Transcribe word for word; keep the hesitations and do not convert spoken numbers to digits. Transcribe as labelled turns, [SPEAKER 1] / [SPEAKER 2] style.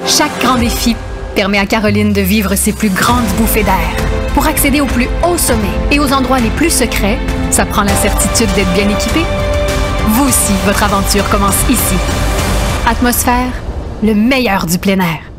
[SPEAKER 1] Chaque grand défi permet à Caroline de vivre ses plus grandes bouffées d'air. Pour accéder aux plus hauts sommets et aux endroits les plus secrets, ça prend la certitude d'être bien équipé. Vous aussi, votre aventure commence ici. Atmosphère, le meilleur du plein air.